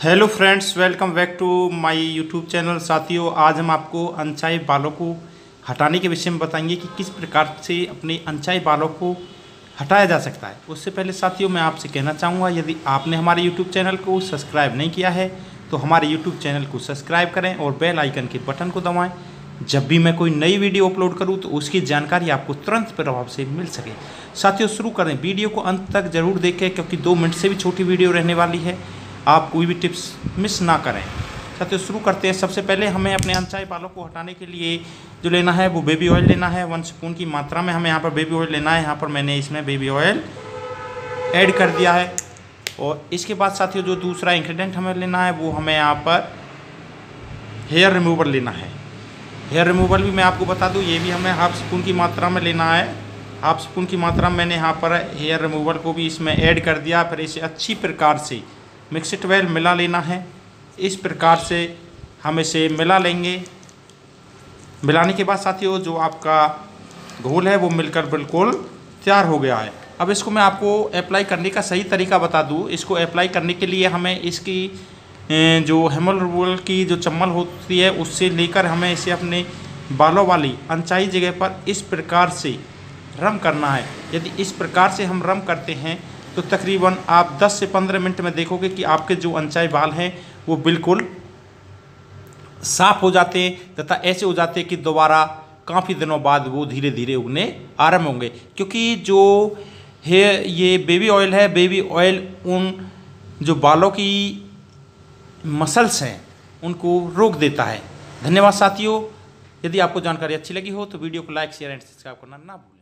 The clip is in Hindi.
Hello friends, welcome back to my YouTube channel. साथियों, आज हम आपको अनचाहे बालों को हटाने के विषय में बताएंगे कि किस प्रकार से अपने अनचाहे बालों को हटाया जा सकता है। उससे पहले साथियों, मैं आपसे कहना चाहूँगा, यदि आपने हमारे यूट्यूब चैनल को सब्सक्राइब नहीं किया है तो हमारे यूट्यूब चैनल को सब्सक्राइब करें और बेल आइकन के बटन को दबाएँ। जब भी मैं कोई नई वीडियो अपलोड करूँ तो उसकी जानकारी आपको तुरंत प्रभाव से मिल सके। साथियों, शुरू करें। वीडियो को अंत तक जरूर देखें क्योंकि 2 मिनट से भी छोटी वीडियो रहने वाली है। आप कोई भी टिप्स मिस ना करें। साथियों, शुरू करते हैं। सबसे पहले हमें अपने अनचाहे बालों को हटाने के लिए जो लेना है वो बेबी ऑयल लेना है। 1 स्पून की मात्रा में हमें यहाँ पर बेबी ऑयल लेना है। यहाँ पर मैंने इसमें बेबी ऑयल ऐड कर दिया है। और इसके बाद साथियों, जो दूसरा इंग्रेडिएंट हमें लेना है वो हमें यहाँ पर हेयर रिमूवर लेना है। हेयर रिमूवर भी मैं आपको बता दूँ, ये भी हमें 1/2 स्पून की मात्रा में लेना है। 1/2 स्पून की मात्रा में मैंने यहाँ पर हेयर रिमूवर को भी इसमें ऐड कर दिया। फिर इसे अच्छी प्रकार से मिक्स इट वेल मिला लेना है। इस प्रकार से हम इसे मिला लेंगे। मिलाने के बाद साथियों, जो आपका घोल है वो मिलकर बिल्कुल तैयार हो गया है। अब इसको मैं आपको अप्लाई करने का सही तरीका बता दूं। इसको अप्लाई करने के लिए हमें इसकी जो हेमल रिमूवल की जो चम्मच होती है उससे लेकर हमें इसे अपने बालों वाली अनचाही जगह पर इस प्रकार से रब करना है। यदि इस प्रकार से हम रब करते हैं तो तकरीबन आप 10 से 15 मिनट में देखोगे कि आपके जो अनचाहे बाल हैं वो बिल्कुल साफ हो जाते हैं तथा ऐसे हो जाते हैं कि दोबारा काफ़ी दिनों बाद वो धीरे धीरे उगने आरंभ होंगे। क्योंकि जो है ये बेबी ऑयल है, बेबी ऑयल उन जो बालों की मसल्स हैं उनको रोक देता है। धन्यवाद साथियों। यदि आपको जानकारी अच्छी लगी हो तो वीडियो को लाइक, शेयर एंड सब्सक्राइब करना ना भूलें।